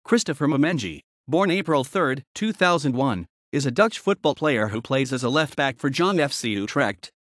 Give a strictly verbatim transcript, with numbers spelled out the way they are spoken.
Christopher Mamengi, born April third, two thousand one, is a Dutch football player who plays as a left back for Jong F C Utrecht.